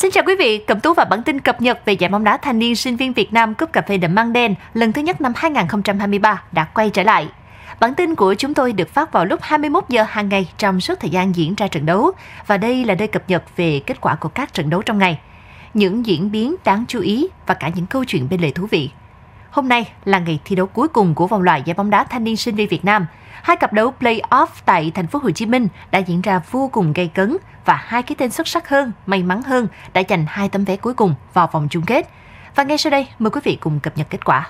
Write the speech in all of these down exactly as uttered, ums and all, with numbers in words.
Xin chào quý vị, Cẩm Tú và bản tin cập nhật về giải bóng đá thanh niên sinh viên Việt Nam Cúp Cà phê The Măng Đen lần thứ nhất năm hai nghìn không trăm hai mươi ba đã quay trở lại. Bản tin của chúng tôi được phát vào lúc hai mươi mốt giờ hàng ngày trong suốt thời gian diễn ra trận đấu, và đây là nơi cập nhật về kết quả của các trận đấu trong ngày, những diễn biến đáng chú ý và cả những câu chuyện bên lề thú vị. Hôm nay là ngày thi đấu cuối cùng của vòng loại giải bóng đá thanh niên sinh viên Việt Nam. Hai cặp đấu play-off tại thành phố Hồ Chí Minh đã diễn ra vô cùng gay cấn và hai cái tên xuất sắc hơn, may mắn hơn đã giành hai tấm vé cuối cùng vào vòng chung kết. Và ngay sau đây, mời quý vị cùng cập nhật kết quả.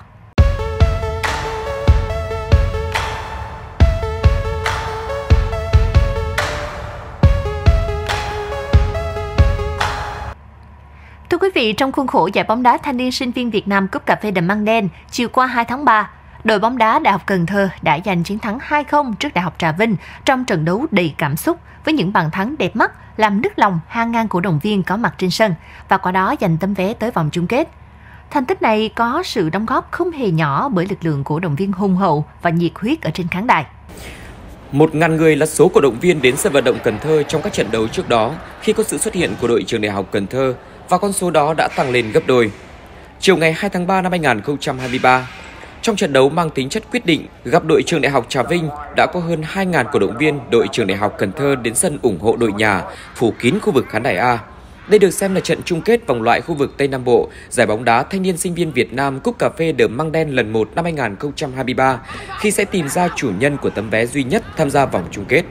Thưa quý vị, trong khuôn khổ giải bóng đá thanh niên sinh viên Việt Nam Cúp Cà phê The Măng Đen, chiều qua hai tháng ba, đội bóng đá Đại học Cần Thơ đã giành chiến thắng hai không trước Đại học Trà Vinh trong trận đấu đầy cảm xúc với những bàn thắng đẹp mắt làm nức lòng hàng ngàn cổ động viên có mặt trên sân và qua đó giành tấm vé tới vòng chung kết. Thành tích này có sự đóng góp không hề nhỏ bởi lực lượng cổ động viên hùng hậu và nhiệt huyết ở trên khán đài. Một nghìn người là số cổ động viên đến sân vận động Cần Thơ trong các trận đấu trước đó khi có sự xuất hiện của đội trường Đại học Cần Thơ, và con số đó đã tăng lên gấp đôi. Chiều ngày hai tháng ba năm hai nghìn không trăm hai mươi ba, trong trận đấu mang tính chất quyết định gặp đội trường Đại học Trà Vinh, đã có hơn hai nghìn cổ động viên đội trường Đại học Cần Thơ đến sân ủng hộ đội nhà, phủ kín khu vực khán đài A. Đây được xem là trận chung kết vòng loại khu vực Tây Nam Bộ, giải bóng đá thanh niên sinh viên Việt Nam Cúp Cà phê The Măng Đen lần một năm hai nghìn không trăm hai mươi ba, khi sẽ tìm ra chủ nhân của tấm vé duy nhất tham gia vòng chung kết.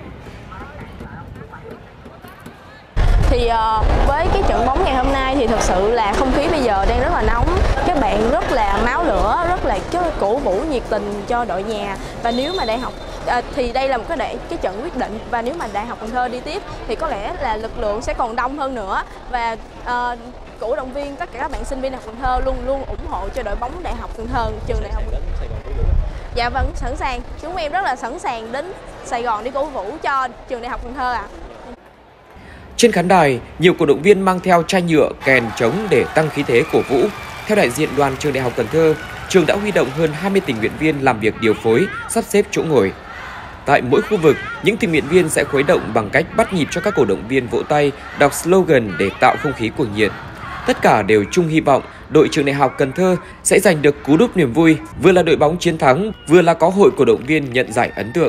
Thì uh, với cái trận bóng ngày hôm nay thì thực sự là không khí bây giờ đang rất là nóng. Các bạn rất là máu lửa, rất là cổ vũ nhiệt tình cho đội nhà. Và nếu mà đại học uh, thì đây là một cái đại, cái trận quyết định, và nếu mà Đại học Cần Thơ đi tiếp thì có lẽ là lực lượng sẽ còn đông hơn nữa, và uh, cổ động viên tất cả các bạn sinh viên Đại học Cần Thơ luôn luôn ủng hộ cho đội bóng Đại học Cần Thơ, trường Đại học. Dạ vẫn sẵn sàng, chúng em rất là sẵn sàng đến Sài Gòn để cổ vũ cho trường Đại học Cần Thơ ạ. À. Trên khán đài, nhiều cổ động viên mang theo chai nhựa, kèn, trống để tăng khí thế cổ vũ. Theo đại diện đoàn trường Đại học Cần Thơ, trường đã huy động hơn hai mươi tình nguyện viên làm việc điều phối, sắp xếp chỗ ngồi. Tại mỗi khu vực, những tình nguyện viên sẽ khuấy động bằng cách bắt nhịp cho các cổ động viên vỗ tay, đọc slogan để tạo không khí cuồng nhiệt. Tất cả đều chung hy vọng đội trường Đại học Cần Thơ sẽ giành được cú đúp niềm vui, vừa là đội bóng chiến thắng, vừa là có hội cổ động viên nhận giải ấn tượng.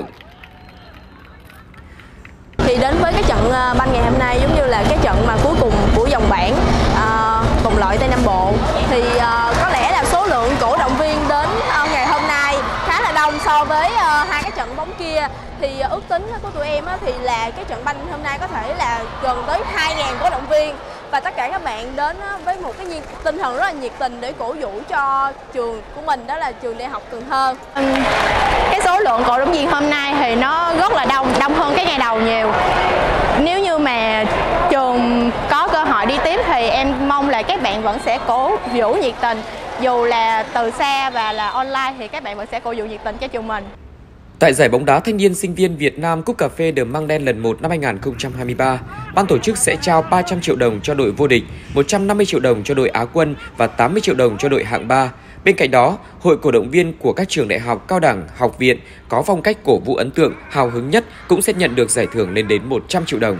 Thì đến với cái trận banh ngày hôm nay giống như là cái trận mà cuối cùng của vòng bảng uh, vòng loại Tây Nam Bộ, thì uh, có lẽ là số lượng cổ động viên đến uh, ngày hôm nay khá là đông so với uh, hai cái trận bóng kia. Thì uh, ước tính của tụi em uh, thì là cái trận banh hôm nay có thể là gần tới hai nghìn cổ động viên, và tất cả các bạn đến uh, với một cái nhiệt, tinh thần rất là nhiệt tình để cổ vũ cho trường của mình, đó là trường Đại học Cần Thơ. Ừ, cái số lượng cổ động viên hôm nay thì nó rất là đông, đông hơn cái ngày đầu nhiều. Nếu như mà trường có cơ hội đi tiếp thì em mong là các bạn vẫn sẽ cổ vũ nhiệt tình, dù là từ xa và là online thì các bạn vẫn sẽ cổ vũ nhiệt tình cho trường mình. Tại giải bóng đá thanh niên sinh viên Việt Nam Cúp Cà phê The Măng Đen lần một năm hai nghìn không trăm hai mươi ba, ban tổ chức sẽ trao ba trăm triệu đồng cho đội vô địch, một trăm năm mươi triệu đồng cho đội Á quân và tám mươi triệu đồng cho đội hạng ba. Bên cạnh đó, hội cổ động viên của các trường đại học, cao đẳng, học viện có phong cách cổ vũ ấn tượng, hào hứng nhất cũng sẽ nhận được giải thưởng lên đến một trăm triệu đồng.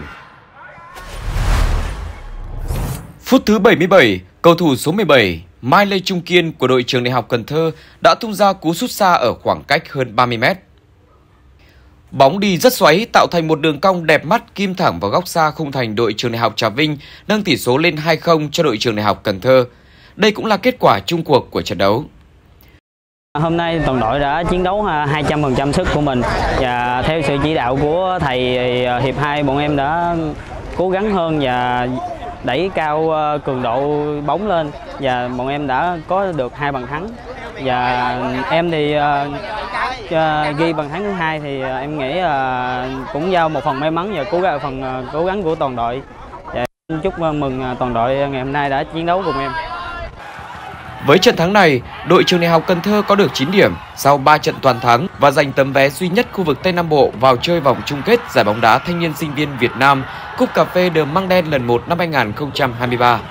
Phút thứ bảy mươi bảy, cầu thủ số mười bảy, Mai Lê Trung Kiên của đội trường Đại học Cần Thơ đã tung ra cú sút xa ở khoảng cách hơn ba mươi mét. Bóng đi rất xoáy tạo thành một đường cong đẹp mắt kim thẳng vào góc xa khung thành đội trường Đại học Trà Vinh, nâng tỷ số lên hai không cho đội trường Đại học Cần Thơ. Đây cũng là kết quả chung cuộc của trận đấu. Hôm nay toàn đội đã chiến đấu hai trăm phần trăm sức của mình, và theo sự chỉ đạo của thầy hiệp hai bọn em đã cố gắng hơn và đẩy cao cường độ bóng lên, và bọn em đã có được hai bàn thắng. Và em thì uh, uh, ghi bàn thắng thứ hai thì uh, em nghĩ uh, cũng giao một phần may mắn và cố gắng phần uh, cố gắng của toàn đội. Và chúc mừng toàn đội ngày hôm nay đã chiến đấu cùng em. Với trận thắng này, đội trường Đại học Cần Thơ có được chín điểm sau ba trận toàn thắng và giành tấm vé duy nhất khu vực Tây Nam Bộ vào chơi vòng chung kết giải bóng đá thanh niên sinh viên Việt Nam Cúp Cà phê The Măng Đen lần một năm hai nghìn không trăm hai mươi ba.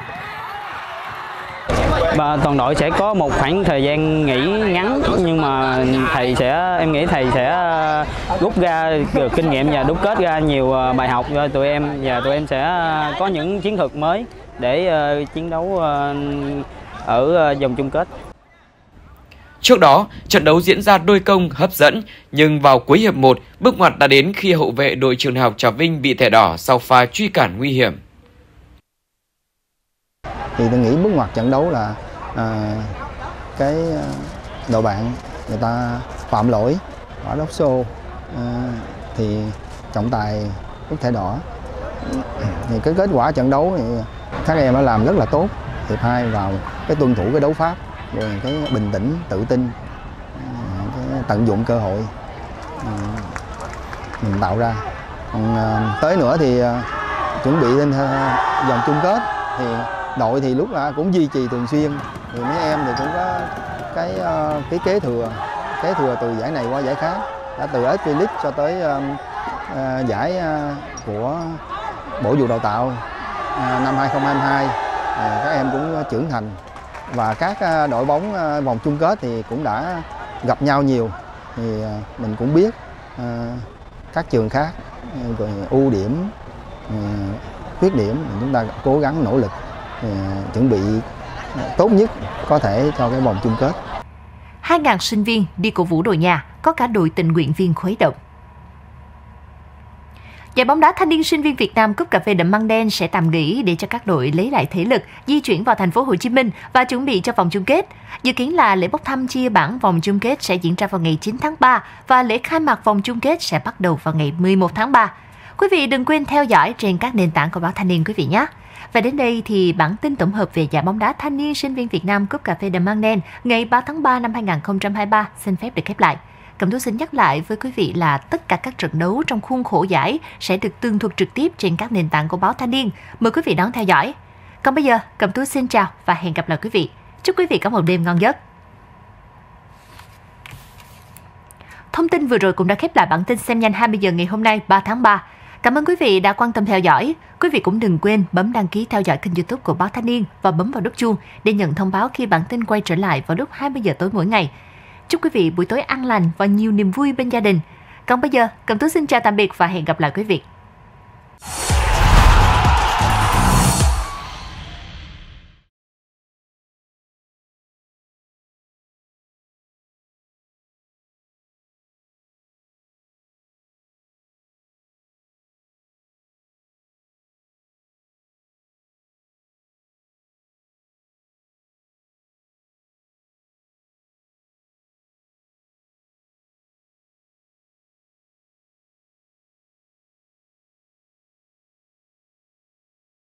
Và toàn đội sẽ có một khoảng thời gian nghỉ ngắn, nhưng mà thầy sẽ em nghĩ thầy sẽ rút ra được kinh nghiệm và đúc kết ra nhiều bài học cho tụi em, và tụi em sẽ có những chiến thuật mới để chiến đấu ở vòng chung kết. Trước đó, trận đấu diễn ra đôi công hấp dẫn, nhưng vào cuối hiệp một, bước ngoặt đã đến khi hậu vệ đội Trường Đại học Trà Vinh bị thẻ đỏ sau pha truy cản nguy hiểm. Thì tôi nghĩ bước ngoặt trận đấu là à, cái đội bạn người ta phạm lỗi ở đốc xô, à, thì trọng tài rút thẻ đỏ. Thì cái kết quả trận đấu thì các em đã làm rất là tốt. Hiệp hai vào cái tuân thủ cái đấu pháp, rồi cái bình tĩnh, tự tin, cái tận dụng cơ hội mình tạo ra. Còn tới nữa thì chuẩn bị lên vòng chung kết thì đội thì lúc nào cũng duy trì thường xuyên, thì mấy em thì cũng có cái cái kế thừa kế thừa từ giải này qua giải khác, đã từ ép pê League cho tới uh, giải uh, của Bộ Giáo dục Đào tạo uh, năm hai không hai hai. uh, các em cũng trưởng thành, và các uh, đội bóng uh, vòng chung kết thì cũng đã gặp nhau nhiều, thì uh, mình cũng biết uh, các trường khác uh, rồi ưu điểm, uh, khuyết điểm, chúng ta cố gắng nỗ lực uh, chuẩn bị tốt nhất có thể cho cái vòng chung kết. hai nghìn sinh viên đi cổ vũ đội nhà, có cả đội tình nguyện viên khuấy động. Giải bóng đá thanh niên sinh viên Việt Nam Cúp Cà phê Đậm Măng Đen sẽ tạm nghỉ để cho các đội lấy lại thể lực, di chuyển vào thành phố Hồ Chí Minh và chuẩn bị cho vòng chung kết. Dự kiến là lễ bốc thăm chia bảng vòng chung kết sẽ diễn ra vào ngày chín tháng ba và lễ khai mạc vòng chung kết sẽ bắt đầu vào ngày mười một tháng ba. Quý vị đừng quên theo dõi trên các nền tảng của báo Thanh niên quý vị nhé. Và đến đây thì bản tin tổng hợp về giải bóng đá thanh niên sinh viên Việt Nam Cúp Cà phê Đậm Măng Đen ngày ba tháng ba năm hai nghìn không trăm hai mươi ba xin phép được khép lại. Cẩm Tú xin nhắc lại với quý vị là tất cả các trận đấu trong khuôn khổ giải sẽ được tường thuật trực tiếp trên các nền tảng của báo Thanh niên. Mời quý vị đón theo dõi. Còn bây giờ, Cẩm Tú xin chào và hẹn gặp lại quý vị. Chúc quý vị có một đêm ngon giấc. Thông tin vừa rồi cũng đã khép lại bản tin xem nhanh hai mươi giờ ngày hôm nay ba tháng ba. Cảm ơn quý vị đã quan tâm theo dõi. Quý vị cũng đừng quên bấm đăng ký theo dõi kênh YouTube của báo Thanh niên và bấm vào nút chuông để nhận thông báo khi bản tin quay trở lại vào lúc hai mươi giờ tối mỗi ngày. Chúc quý vị buổi tối an lành và nhiều niềm vui bên gia đình. Còn bây giờ, Cẩm Tú xin chào tạm biệt và hẹn gặp lại quý vị.